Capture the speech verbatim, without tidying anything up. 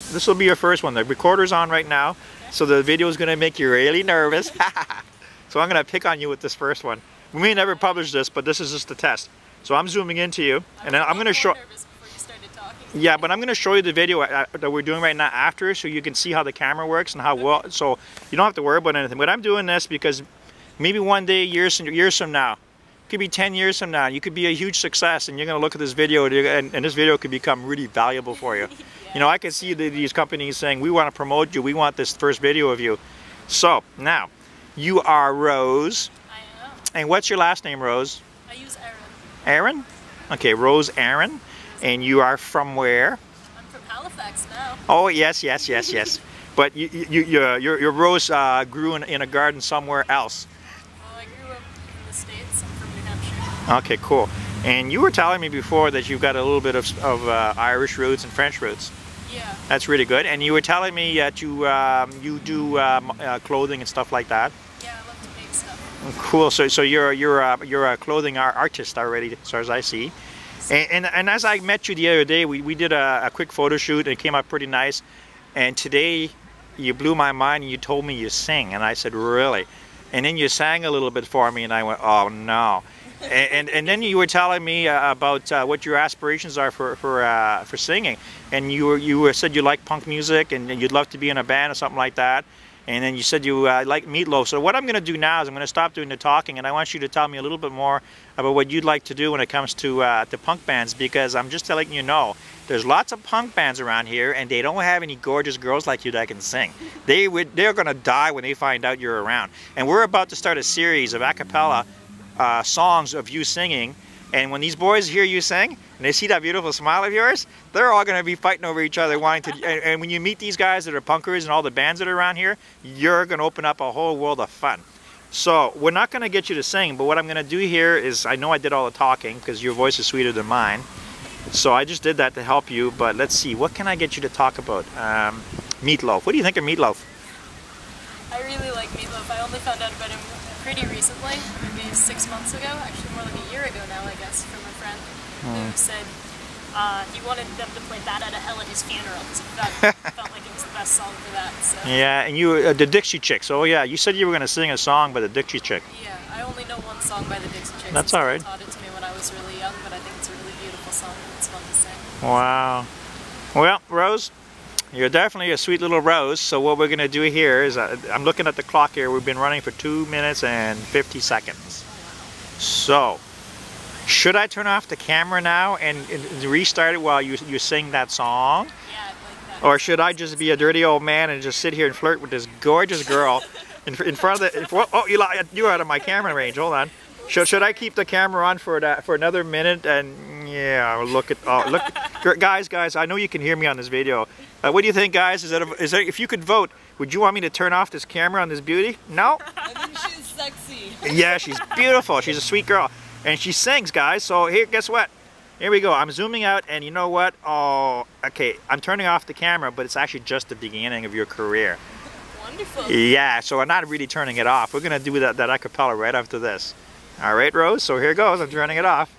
This will be your first one. The recorder's on right now, okay. So the video is going to make you really nervous. So I'm going to pick on you with this first one. We may never publish this, but this is just a test. So I'm zooming into you, and then I'm going to show. Yeah, but I'm going to show you the video that we're doing right now after, so you can see how the camera works and how well. So you don't have to worry about anything. But I'm doing this because maybe one day, years and years from now, could be ten years from now, you could be a huge success, and you're going to look at this video, and, and this video could become really valuable for you. Yeah. You know, I can see the, these companies saying, we want to promote you, we want this first video of you. So now, you are Rose. I am. And what's your last name, Rose? I use Aaron. Aaron? Okay, Rose Aaron. And you are from where? I'm from Halifax now. Oh yes, yes, yes, yes. But you, you, you, your, your rose uh, grew in, in a garden somewhere else. Well, I grew up in the States. I'm from New Hampshire. Okay, cool. And you were telling me before that you've got a little bit of, of uh, Irish roots and French roots. Yeah. That's really good. And you were telling me that you um, you do um, uh, clothing and stuff like that. Yeah, I love to make stuff. Cool. So so you're you're uh, you're a clothing artist already, as far as I see. And, and, and as I met you the other day, we, we did a, a quick photo shoot, and it came out pretty nice. And today, you blew my mind, and you told me you sing. And I said, really? And then you sang a little bit for me, and I went, oh, no. and, and, and then you were telling me uh, about uh, what your aspirations are for, for, uh, for singing. And you, were, you were, said you like punk music, and you'd love to be in a band or something like that. And then you said you uh, like Meatloaf. So what I'm going to do now is I'm going to stop doing the talking, and I want you to tell me a little bit more about what you'd like to do when it comes to uh, to punk bands, because I'm just letting you know there's lots of punk bands around here, and they don't have any gorgeous girls like you that can sing. They would they're going to die when they find out you're around. And we're about to start a series of a cappella uh, songs of you singing. And when these boys hear you sing, and they see that beautiful smile of yours, they're all going to be fighting over each other, wanting to. And, and when you meet these guys that are punkers and all the bands that are around here, you're going to open up a whole world of fun. So we're not going to get you to sing, but what I'm going to do here is, I know I did all the talking because your voice is sweeter than mine. So I just did that to help you. But let's see, what can I get you to talk about? Um, Meatloaf. What do you think of Meatloaf? I really like Meatloaf. I only found out about him pretty recently, maybe six months ago, actually more like a year ago now, I guess, from a friend mm. who said uh, he wanted them to play Bat Out of Hell at his funeral because that felt like it was the best song for that. So. Yeah, and you, uh, the Dixie Chicks. Oh yeah, you said you were going to sing a song by the Dixie Chick. Yeah, I only know one song by the Dixie Chicks. That's all right. Taught it to me when I was really young, but I think it's a really beautiful song and it's fun to sing. Wow. Well, Rose, you're definitely a sweet little Rose. So what we're going to do here is, uh, I'm looking at the clock here. We've been running for two minutes and fifty seconds. So, should I turn off the camera now and, and restart it while you you sing that song? Yeah, I'd like that. Or should I just be a dirty old man and just sit here and flirt with this gorgeous girl in, in front of the? In, oh, you you're out of my camera range. Hold on. Should should I keep the camera on for that for another minute? And yeah, look at oh look, guys, guys. I know you can hear me on this video. Uh, what do you think, guys? Is that a, is that if you could vote, would you want me to turn off this camera on this beauty? No. I think she's sexy. Yeah, she's beautiful. She's a sweet girl, and she sings, guys. So here, guess what? Here we go. I'm zooming out, and you know what? Oh, okay. I'm turning off the camera, but it's actually just the beginning of your career. Wonderful. Yeah. So I'm not really turning it off. We're gonna do that that a cappella right after this. All right, Rose. So here goes. I'm turning it off.